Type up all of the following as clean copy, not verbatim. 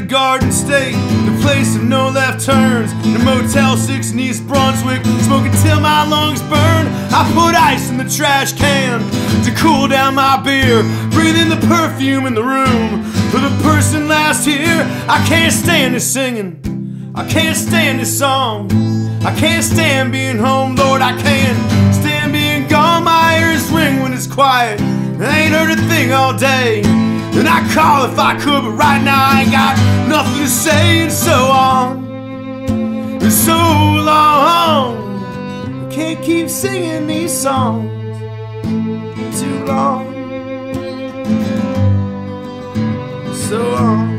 Garden State, the place of no left turns. The Motel 6 in East Brunswick, smoking till my lungs burn. I put ice in the trash can to cool down my beer, breathe in the perfume in the room for the person last here. I can't stand this singing, I can't stand this song. I can't stand being home, Lord, I can't stand being gone. My ears ring when it's quiet, I ain't heard a thing all day. And I call if I could, but right now I ain't got nothing to say. And so on, and so long, I can't keep singing these songs too long. So long.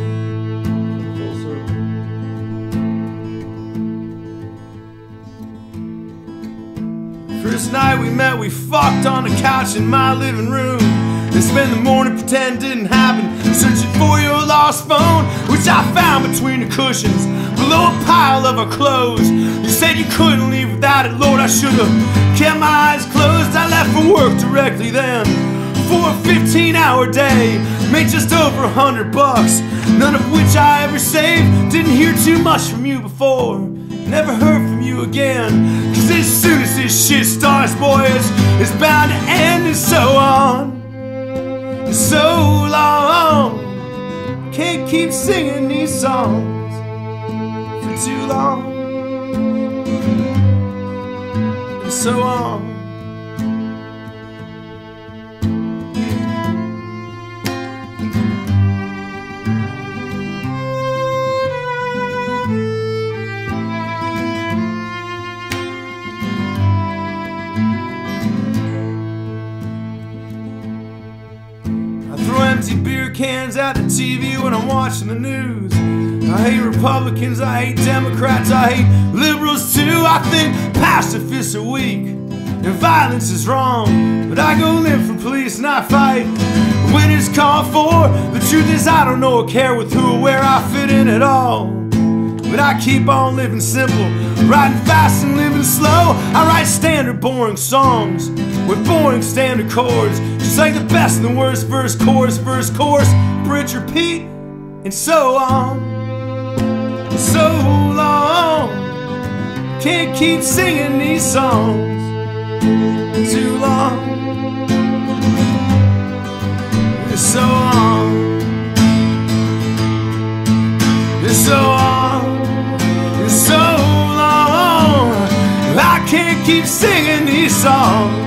First night we met, we fucked on the couch in my living room. Then spent the morning pretend it didn't happen, searching for your lost phone, which I found between the cushions, below a pile of our clothes. You said you couldn't leave without it, Lord, I should've kept my eyes closed. I left for work directly then, for a 15-hour day, made just over $100, none of which I ever saved. Didn't hear too much from you before, never heard from you again. Cause as soon as this shit starts, boy, it's bound to end. And so on, and so long. Can't keep singing these songs for too long. And so on. Empty beer cans at the TV when I'm watching the news. I hate Republicans, I hate Democrats, I hate liberals too. I think pacifists are weak and violence is wrong, but I go live for police and I fight when it's called for. The truth is I don't know or care with who or where I fit in at all, but I keep on living simple, riding fast and living slow. I write standard boring songs with boring standard chords, just like the best and the worst, verse, chorus, bridge, repeat, and so on, and so long. Can't keep singing these songs too long, and so on, and so on, and so long. I can't keep singing these songs